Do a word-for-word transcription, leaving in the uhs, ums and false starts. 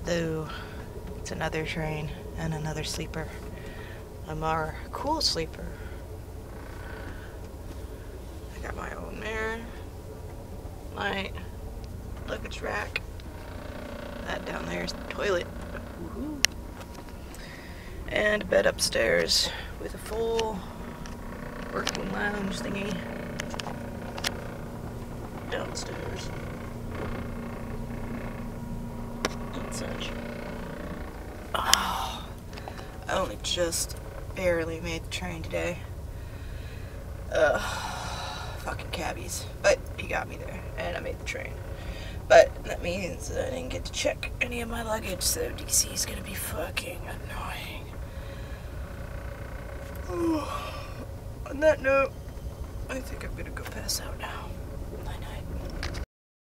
though. It's another train and another sleeper. A more cool sleeper. I got my own mirror, light, luggage rack. That down there is the toilet. Woohoo. And a bed upstairs with a full working lounge thingy downstairs. And such. Oh, I only just barely made the train today. Ugh, fucking cabbies. But he got me there, and I made the train. But that means that I didn't get to check any of my luggage, so D C is gonna be fucking annoying. On that note, I think I'm gonna go pass out now.